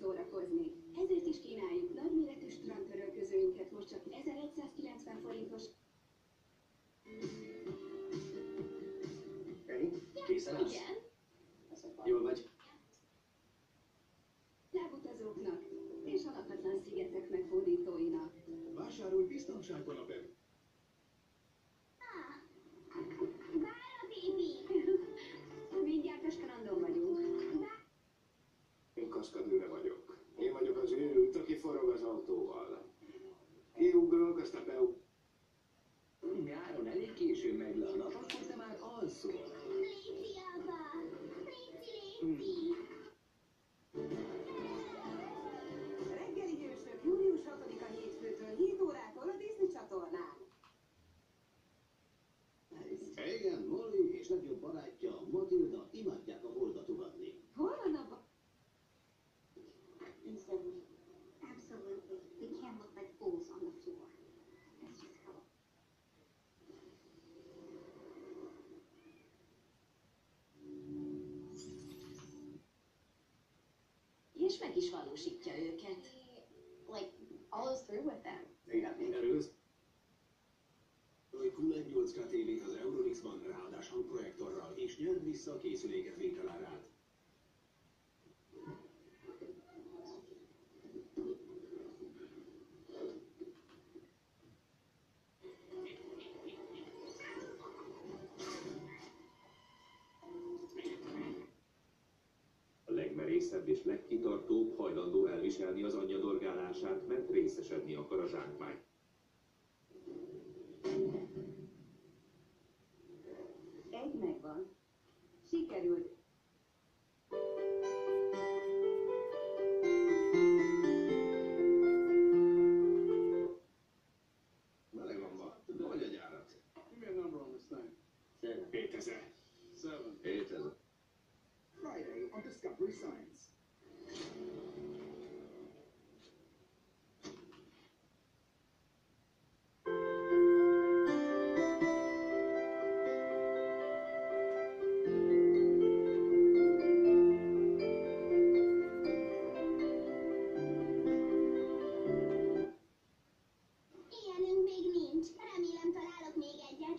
szórakozni. Ezért is kínáljuk nagyméretű strandtörölközőinket most csak 1190 forintos. Eri, készen állsz? Igen. Jól vagy? Távutazóknak és a lakatlan szigetek megfordítóinak. Vásárolj biztonságban a belül. Várj, Bibi! Mindjárt a strandon vagyunk. Én kaszkadőre vagyok. Én vagyok az őrült, aki forog az autóval. Kiugrok, aztán beugrok. Nyáron elég későn megy le a nap, akkor te már alszol. Léci, apa! Léci! Reggeli hősök július 6-a hétfőtől 7 órától a Disney csatornán. Igen, Molly és legjobb barátja, Matilda imádják a holdat ugatni. Hol van a Absolutely. We can't look like fools on the floor. That's just how. És meg is valósítja őket. Like, follows through with them. Igen, mindenről. Full 1.8K tévét az Euronixban, ráadás hangprojektorral, és nyerd vissza a készüléket vételárát. A legmerészebb és legkitartóbb hajlandó elviselni az anyja dorgálását, mert részesedni akar a zsákmány. egy megvan? Sikerült. Meleg van ma. Vagy a gyárat. Give me a number on this thing. 7000. 7. 7000. Friday on Discovery Science. Ilyenünk még nincs. Remélem találok még egyet.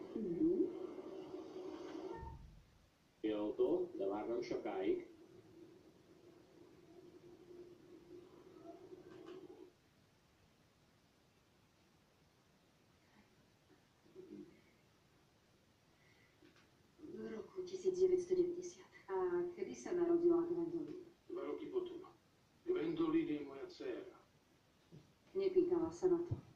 Autó, de már nem sokáig. V roku 1990. A kedy sa narodila Gwendolyn? 2 roky potom. Gwendolyn je moja dcéra. Nepýtala sa na to.